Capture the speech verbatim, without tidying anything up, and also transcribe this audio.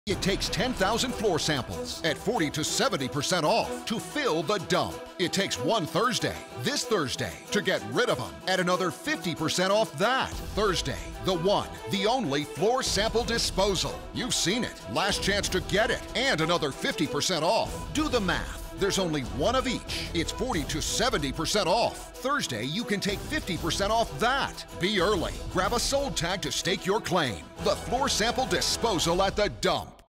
It takes ten thousand floor samples at forty to seventy percent off to fill the dump. It takes one Thursday, this Thursday, to get rid of them at another fifty percent off that Thursday. The one, the only floor sample disposal. You've seen it. Last chance to get it and another fifty percent off. Do the math. There's only one of each. It's forty to seventy percent off. Thursday, you can take fifty percent off that. Be early. Grab a sold tag to stake your claim. The floor sample disposal at the dump.